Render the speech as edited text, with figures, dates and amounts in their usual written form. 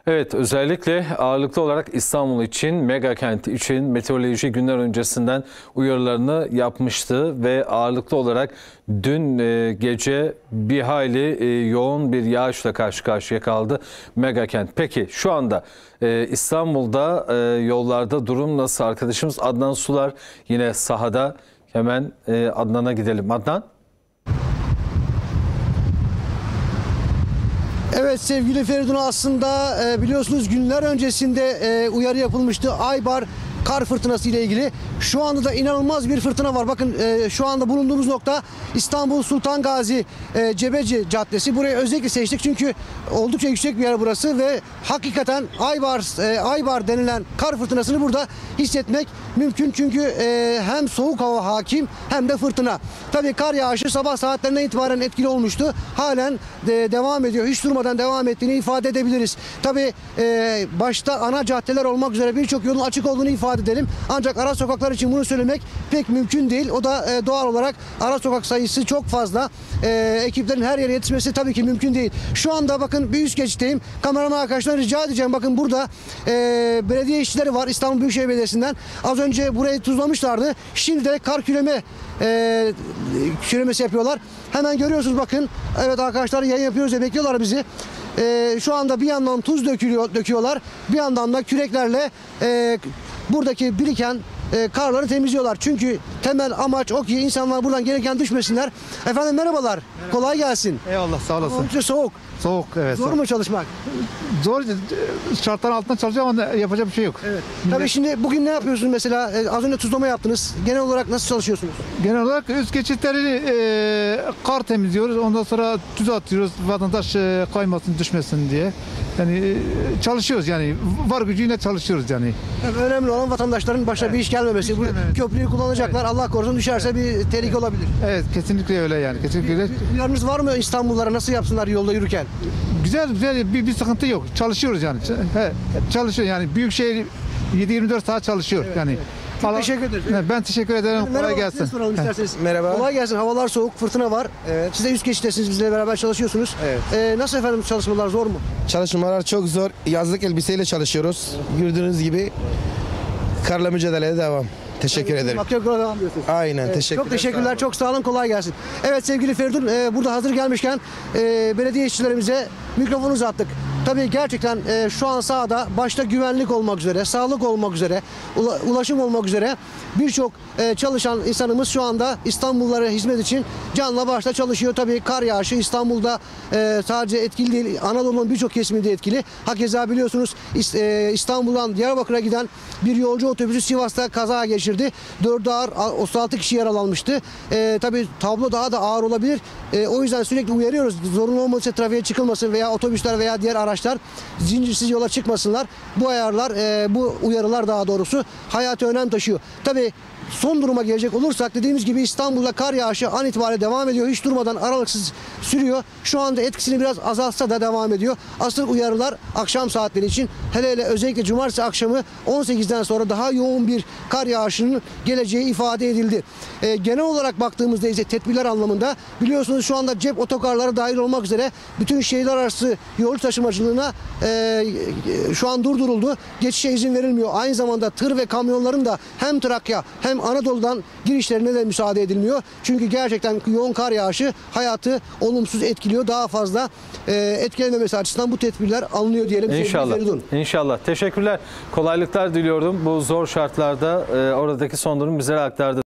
Evet, özellikle ağırlıklı olarak İstanbul için, mega kent için meteoroloji günler öncesinden uyarılarını yapmıştı ve ağırlıklı olarak dün gece bir hayli yoğun bir yağışla karşı karşıya kaldı mega kent. Peki şu anda İstanbul'da yollarda durum nasıl? Arkadaşımız Adnan Sular yine sahada. Hemen Adnan'a gidelim. Adnan. Evet sevgili Feridun, aslında biliyorsunuz günler öncesinde uyarı yapılmıştı Aybar kar fırtınası ile ilgili. Şu anda da inanılmaz bir fırtına var. Bakın şu anda bulunduğumuz nokta İstanbul Sultan Gazi Cebeci Caddesi. Burayı özellikle seçtik çünkü oldukça yüksek bir yer burası ve hakikaten Aybar denilen kar fırtınasını burada hissetmek mümkün. Çünkü hem soğuk hava hakim hem de fırtına. Tabii kar yağışı sabah saatlerinden itibaren etkili olmuştu. Halen devam ediyor. Hiç durmadan devam ettiğini ifade edebiliriz. Tabii başta ana caddeler olmak üzere birçok yolun açık olduğunu ifade edelim. Ancak ara sokaklar için bunu söylemek pek mümkün değil. O da doğal olarak ara sokak sayısı çok fazla. Ekiplerin her yere yetişmesi tabii ki mümkün değil. Şu anda bakın bir üst geçitteyim. Kameraman arkadaşlar rica edeceğim. Bakın burada belediye işçileri var İstanbul Büyükşehir Belediyesi'nden. Az önce burayı tuzlamışlardı. Şimdi de kar küremesi yapıyorlar. Hemen görüyorsunuz bakın. Evet arkadaşlar, yayın yapıyoruz ya, bekliyorlar bizi. Şu anda bir yandan tuz döküyorlar. Bir yandan da küreklerle buradaki biriken karları temizliyorlar. Çünkü temel amaç o ki insanlar buradan gelirken düşmesinler. Efendim merhabalar. Merhaba. Kolay gelsin. Eyvallah, sağ olasın. Oldukça soğuk. Soğuk, evet. Zor mu çalışmak? Zor, şartların altında çalışacağım ama yapacak bir şey yok. Evet. Tabii şimdi bugün ne yapıyorsunuz mesela? Az önce tuzlama yaptınız. Genel olarak nasıl çalışıyorsunuz? Genel olarak üst geçitleri kar temizliyoruz. Ondan sonra tuz atıyoruz. Vatandaş kaymasın, düşmesin diye. Yani çalışıyoruz yani. Var gücüyle çalışıyoruz yani. Evet, önemli olan vatandaşların başına bir iş gelmemesi. Bu köprüyü kullanacaklar. Evet. Allah korusun düşerse bir tehlike olabilir. Evet, kesinlikle öyle yani. Kesinlikle öyle. Uyarınız var mı İstanbullulara, nasıl yapsınlar yolda yürürken? Güzel bir sıkıntı yok. Çalışıyoruz yani. Çalışıyor yani. Büyükşehir 7-24 saat çalışıyor evet, yani. Evet. Çok teşekkür ederim. Ben teşekkür ederim. Merhaba, kolay gelsin. Soralım isterseniz. Merhaba. Kolay gelsin. Havalar soğuk, fırtına var. Evet. Siz de üst geçittesiniz, bizle beraber çalışıyorsunuz. Evet. Nasıl efendim, çalışmalar zor mu? Çalışmalar çok zor. Yazlık elbiseyle çalışıyoruz. Gördüğünüz gibi karla mücadeleye devam. Teşekkür ederim. Bakıyor, devam ediyorsunuz. Aynen, Evet, teşekkürler. çok teşekkürler, çok sağ olun, kolay gelsin. Evet sevgili Feridun, burada hazır gelmişken belediye işçilerimize mikrofonu uzattık. Tabii gerçekten şu an sahada başta güvenlik olmak üzere, sağlık olmak üzere, ulaşım olmak üzere birçok çalışan insanımız şu anda İstanbullulara hizmet için canla başla çalışıyor. Tabii kar yağışı İstanbul'da sadece etkili değil, Anadolu'nun birçok kesiminde etkili. Hakeza biliyorsunuz İstanbul'dan Diyarbakır'a giden bir yolcu otobüsü Sivas'ta kaza geçirdi. 4 ağır, 36 kişi yaralanmıştı. Tabii tablo daha da ağır olabilir. O yüzden sürekli uyarıyoruz. Zorunlu olmadıysa trafiğe çıkılmasın veya otobüsler veya diğer araçlar zincirsiz yola çıkmasınlar. Bu ayarlar, bu uyarılar daha doğrusu hayati önem taşıyor. Tabii son duruma gelecek olursak, dediğimiz gibi İstanbul'da kar yağışı an itibariyle devam ediyor. Hiç durmadan aralıksız sürüyor. Şu anda etkisini biraz azaltsa da devam ediyor. Asıl uyarılar akşam saatleri için, hele özellikle cumartesi akşamı 18'den sonra daha yoğun bir kar yağışının geleceği ifade edildi. Genel olarak baktığımızda ise tedbirler anlamında biliyorsunuz şu anda cep otokarları dahil olmak üzere bütün şehirler arası yolcu taşımacılığına şu an durduruldu. Geçişe izin verilmiyor. Aynı zamanda tır ve kamyonların da hem Trakya hem Anadolu'dan girişlerine de müsaade edilmiyor. Çünkü gerçekten yoğun kar yağışı hayatı olumsuz etkiliyor. Daha fazla etkilememesi açısından bu tedbirler alınıyor diyelim. İnşallah. İnşallah. Teşekkürler. Kolaylıklar diliyorum. Bu zor şartlarda oradaki son durum bizlere aktardı.